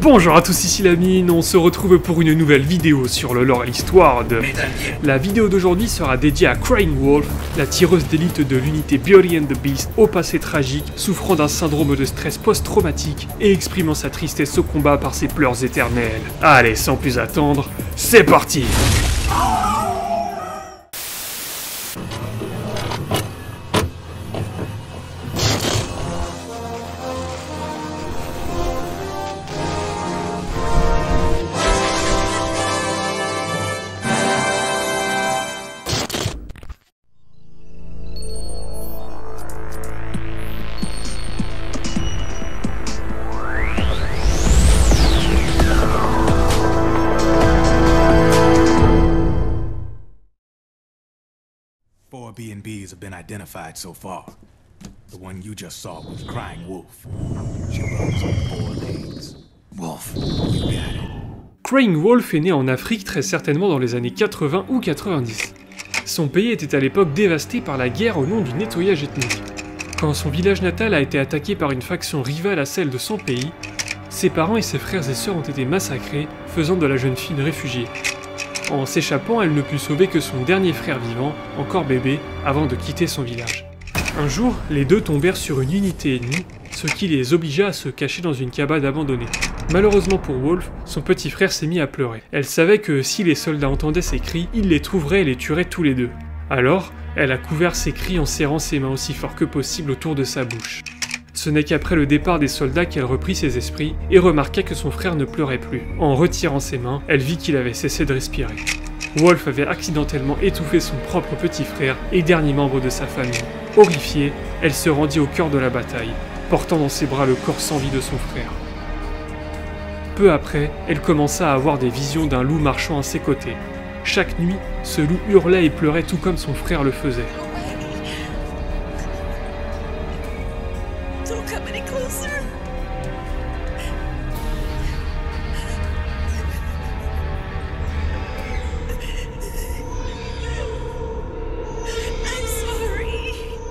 Bonjour à tous, ici la mine, on se retrouve pour une nouvelle vidéo sur le lore et l'histoire de... La vidéo d'aujourd'hui sera dédiée à Crying Wolf, la tireuse d'élite de l'unité Beauty and the Beast, au passé tragique, souffrant d'un syndrome de stress post-traumatique et exprimant sa tristesse au combat par ses pleurs éternels. Allez, sans plus attendre, c'est parti! Four B&Bs have been identified so far. The one you just saw was Crying Wolf. She runs on 4 legs. Wolf, you got it. Crying Wolf est né en Afrique très certainement dans les années 80 ou 90. Son pays était à l'époque dévasté par la guerre au nom du nettoyage ethnique. Quand son village natal a été attaqué par une faction rivale à celle de son pays, ses parents et ses frères et sœurs ont été massacrés, faisant de la jeune fille une réfugiée. En s'échappant, elle ne put sauver que son dernier frère vivant, encore bébé, avant de quitter son village. Un jour, les deux tombèrent sur une unité ennemie, ce qui les obligea à se cacher dans une cabane abandonnée. Malheureusement pour Wolf, son petit frère s'est mis à pleurer. Elle savait que si les soldats entendaient ses cris, ils les trouveraient et les tueraient tous les deux. Alors, elle a couvert ses cris en serrant ses mains aussi fort que possible autour de sa bouche. Ce n'est qu'après le départ des soldats qu'elle reprit ses esprits et remarqua que son frère ne pleurait plus. En retirant ses mains, elle vit qu'il avait cessé de respirer. Wolf avait accidentellement étouffé son propre petit frère et dernier membre de sa famille. Horrifiée, elle se rendit au cœur de la bataille, portant dans ses bras le corps sans vie de son frère. Peu après, elle commença à avoir des visions d'un loup marchant à ses côtés. Chaque nuit, ce loup hurlait et pleurait tout comme son frère le faisait. Don't come any closer. I'm sorry.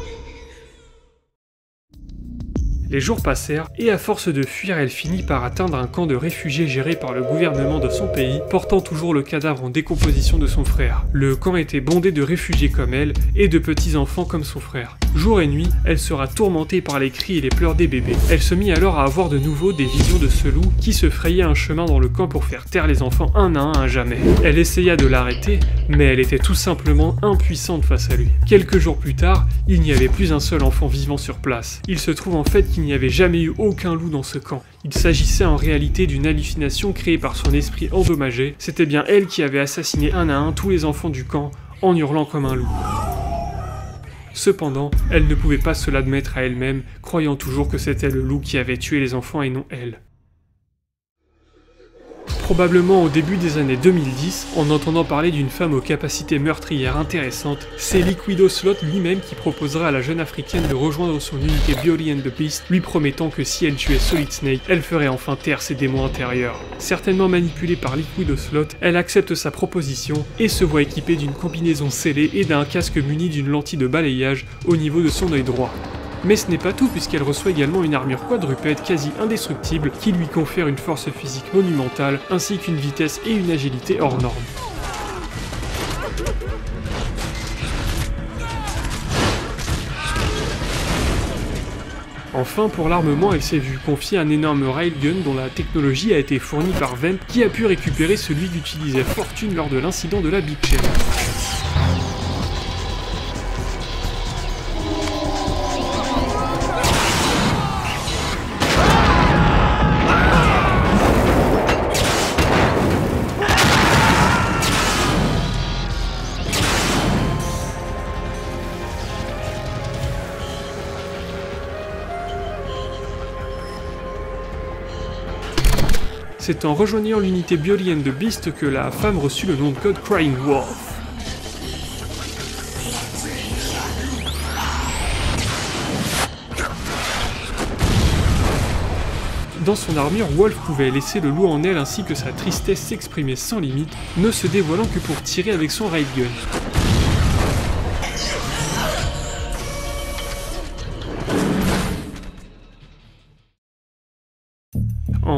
Les jours passèrent, et à force de fuir, elle finit par atteindre un camp de réfugiés géré par le gouvernement de son pays, portant toujours le cadavre en décomposition de son frère. Le camp était bondé de réfugiés comme elle, et de petits-enfants comme son frère. Jour et nuit, elle sera tourmentée par les cris et les pleurs des bébés. Elle se mit alors à avoir de nouveau des visions de ce loup qui se frayait un chemin dans le camp pour faire taire les enfants un à un à jamais. Elle essaya de l'arrêter, mais elle était tout simplement impuissante face à lui. Quelques jours plus tard, il n'y avait plus un seul enfant vivant sur place. Il se trouve en fait qu'il n'y avait jamais eu aucun loup dans ce camp. Il s'agissait en réalité d'une hallucination créée par son esprit endommagé. C'était bien elle qui avait assassiné un à un tous les enfants du camp en hurlant comme un loup. Cependant, elle ne pouvait pas se l'admettre à elle-même, croyant toujours que c'était le loup qui avait tué les enfants et non elle. Probablement au début des années 2010, en entendant parler d'une femme aux capacités meurtrières intéressantes, c'est Liquid Ocelot lui-même qui proposera à la jeune africaine de rejoindre son unité Beauty and the Beast, lui promettant que si elle tuait Solid Snake, elle ferait enfin taire ses démons intérieurs. Certainement manipulée par Liquid Ocelot, elle accepte sa proposition et se voit équipée d'une combinaison scellée et d'un casque muni d'une lentille de balayage au niveau de son œil droit. Mais ce n'est pas tout puisqu'elle reçoit également une armure quadrupède quasi indestructible qui lui confère une force physique monumentale ainsi qu'une vitesse et une agilité hors normes. Enfin, pour l'armement, elle s'est vue confier un énorme railgun dont la technologie a été fournie par Vamp qui a pu récupérer celui qu'utilisait Fortune lors de l'incident de la Big Chain. C'est en rejoignant l'unité Beauty and the Beast que la femme reçut le nom de code Crying Wolf. Dans son armure, Wolf pouvait laisser le loup en elle ainsi que sa tristesse s'exprimer sans limite, ne se dévoilant que pour tirer avec son railgun.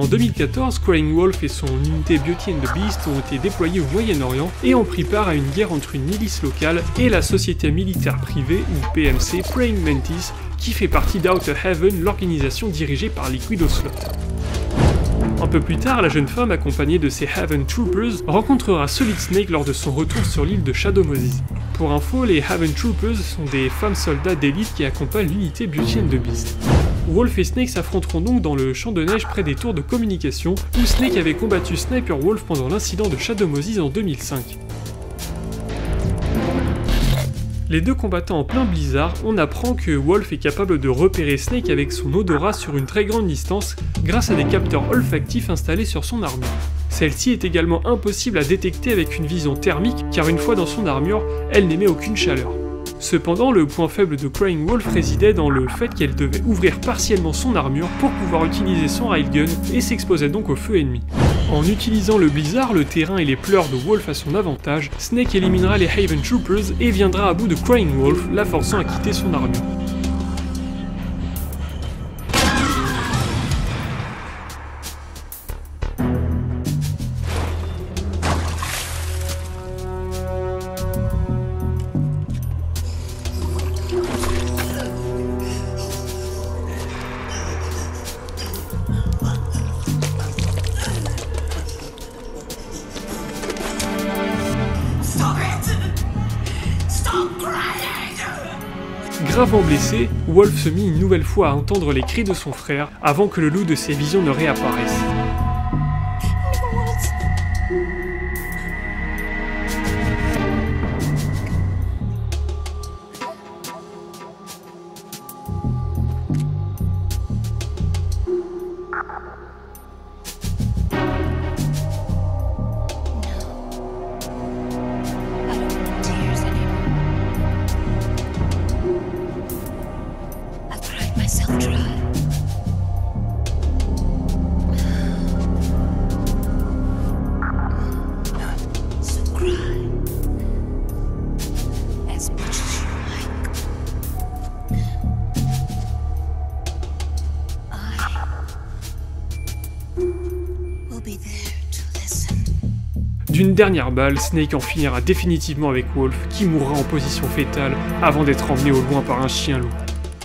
En 2014, Crying Wolf et son unité Beauty and the Beast ont été déployés au Moyen-Orient et ont pris part à une guerre entre une milice locale et la société militaire privée, ou PMC, Praying Mantis, qui fait partie d'Outer Heaven, l'organisation dirigée par Liquid Ocelot. Un peu plus tard, la jeune femme, accompagnée de ses Haven Troopers, rencontrera Solid Snake lors de son retour sur l'île de Shadow Moses. Pour info, les Haven Troopers sont des femmes soldats d'élite qui accompagnent l'unité Beauty and the Beast. Wolf et Snake s'affronteront donc dans le champ de neige près des tours de communication, où Snake avait combattu Sniper Wolf pendant l'incident de Shadow Moses en 2005. Les deux combattant en plein blizzard, on apprend que Wolf est capable de repérer Snake avec son odorat sur une très grande distance grâce à des capteurs olfactifs installés sur son armure. Celle-ci est également impossible à détecter avec une vision thermique car une fois dans son armure, elle n'émet aucune chaleur. Cependant, le point faible de Crying Wolf résidait dans le fait qu'elle devait ouvrir partiellement son armure pour pouvoir utiliser son railgun et s'exposait donc au feu ennemi. En utilisant le blizzard, le terrain et les pleurs de Wolf à son avantage, Snake éliminera les Haven Troopers et viendra à bout de Crying Wolf, la forçant à quitter son armure. Gravement blessé, Wolf se mit une nouvelle fois à entendre les cris de son frère avant que le loup de ses visions ne réapparaisse. D'une dernière balle, Snake en finira définitivement avec Wolf, qui mourra en position fétale avant d'être emmené au loin par un chien loup.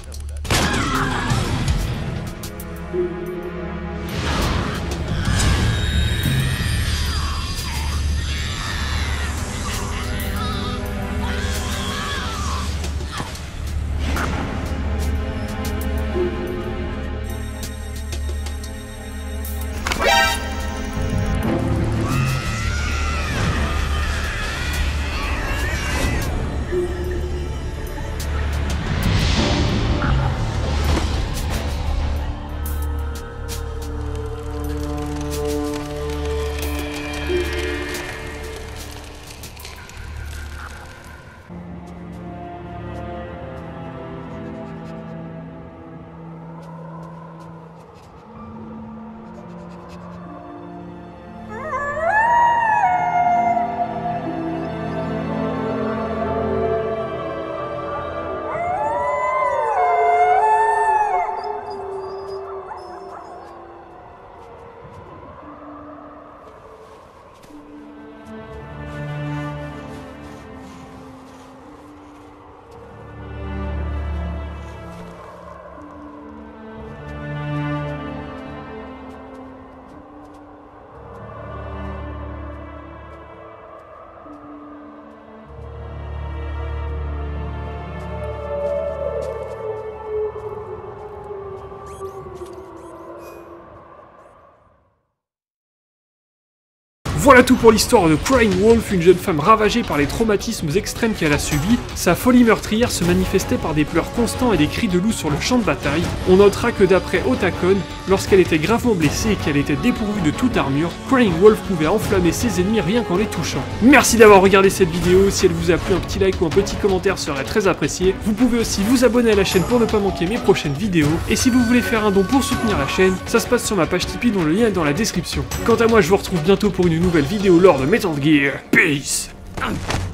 Voilà tout pour l'histoire de Crying Wolf, une jeune femme ravagée par les traumatismes extrêmes qu'elle a subis. Sa folie meurtrière se manifestait par des pleurs constants et des cris de loup sur le champ de bataille. On notera que d'après Otakon, lorsqu'elle était gravement blessée et qu'elle était dépourvue de toute armure, Crying Wolf pouvait enflammer ses ennemis rien qu'en les touchant. Merci d'avoir regardé cette vidéo, si elle vous a plu, un petit like ou un petit commentaire serait très apprécié. Vous pouvez aussi vous abonner à la chaîne pour ne pas manquer mes prochaines vidéos. Et si vous voulez faire un don pour soutenir la chaîne, ça se passe sur ma page Tipeee dont le lien est dans la description. Quant à moi, je vous retrouve bientôt pour une nouvelle vidéo lors de Metal Gear. Peace.